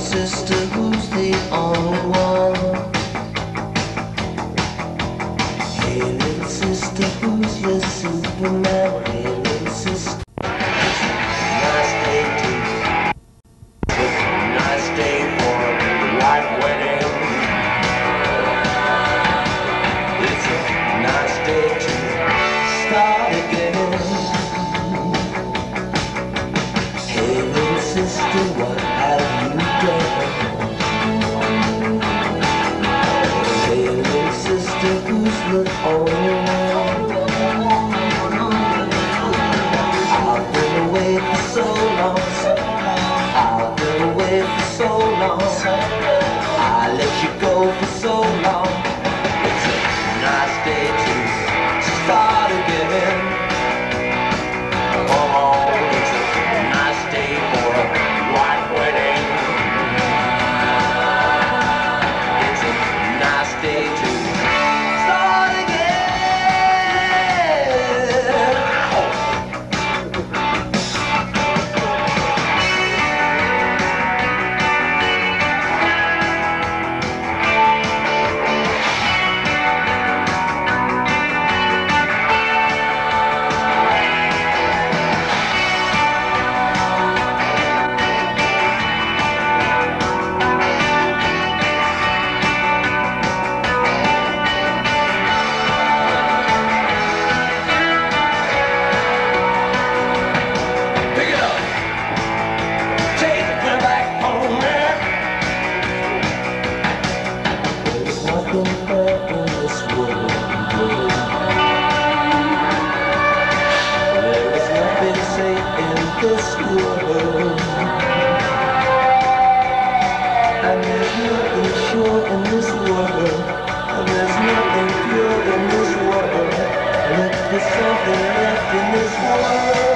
sister, who's the only one? Hey little sister, who's your Superman? Hey little sister, nice day too. Nice day for the white wedding. It's a nice day to start again. Hey little sister, what have you done? Hey little sister, who's the only one? I've been away for so long. I've been away for so long. I let you go for so long. It's a nice day to start again. Oh, it's a nice day for a white wedding. It's a nice day to start again. This world, and there's nothing sure in this world, and there's nothing pure in this world, and if there's something left in this world.